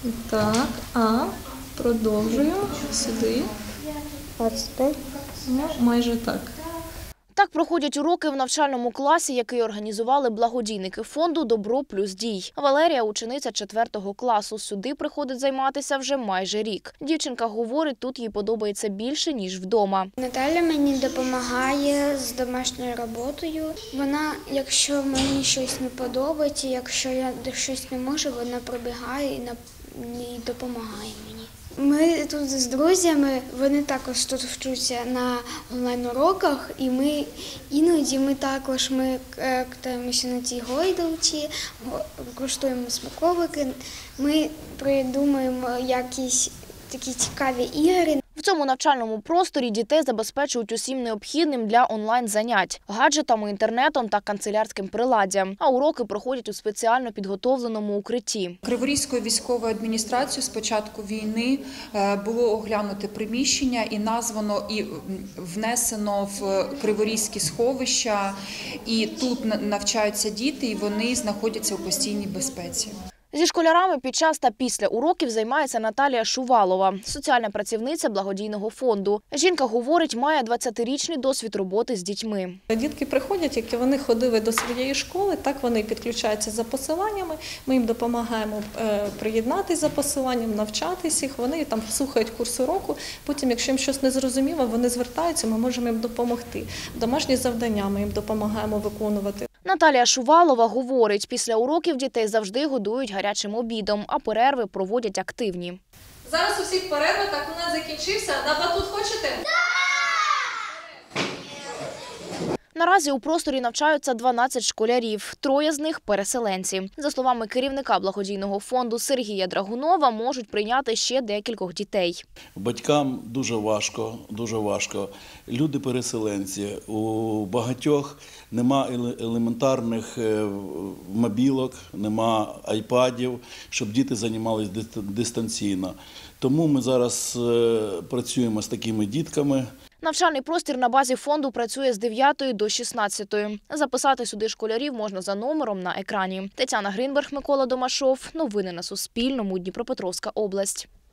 Так, а продовжую сюди. 25. Ну, майже так. Так проходять уроки в навчальному класі, який організували благодійники фонду «Добро плюс дій». Валерія – учениця 4 класу. Сюди приходить займатися вже майже рік. Дівчинка говорить, тут їй подобається більше, ніж вдома. Наталя мені допомагає з домашньою роботою. Вона, якщо мені щось не подобається, якщо я щось не можу, вона прибігає і допомагає мені. Ми тут з друзями, вони також тут вчаться на онлайн-уроках, і іноді також катаємося на цій гойдалці, куштуємо смаколики, ми придумуємо якісь такі цікаві ігри. В цьому навчальному просторі дітей забезпечують усім необхідним для онлайн-занять – гаджетами, інтернетом та канцелярським приладдям. А уроки проходять у спеціально підготовленому укритті. Криворізькою військовою адміністрацією з початку війни було оглянуте приміщення і названо, і внесено в криворізькі сховища. І тут навчаються діти, і вони знаходяться у постійній безпеці. Зі школярами під час та після уроків займається Наталія Шувалова, соціальна працівниця благодійного фонду. Жінка говорить, має 20-річний досвід роботи з дітьми. Дітки приходять, як і вони ходили до своєї школи, так вони підключаються за посиланнями, ми їм допомагаємо приєднатися за посиланням, навчатися їх, вони там слухають курс уроку, потім, якщо їм щось не зрозуміло, вони звертаються, ми можемо їм допомогти. Домашні завдання ми їм допомагаємо виконувати. Наталія Шувалова говорить, після уроків дітей завжди годують гарячим обідом, а перерви проводять активні. Зараз у всіх перерва, так у нас закінчився. На батут хочете? Наразі у просторі навчаються 12 школярів, 3 з них – переселенці. За словами керівника благодійного фонду Сергія Драгунова, можуть прийняти ще декількох дітей. Батькам дуже важко. Люди-переселенці, у багатьох нема елементарних мобілок, нема айпадів, щоб діти займалися дистанційно. Тому ми зараз працюємо з такими дітками. Навчальний простір на базі фонду працює з 9 до 16. Записати сюди школярів можна за номером на екрані. Тетяна Гринберг, Микола Домашов. Новини на Суспільному. Дніпропетровська область.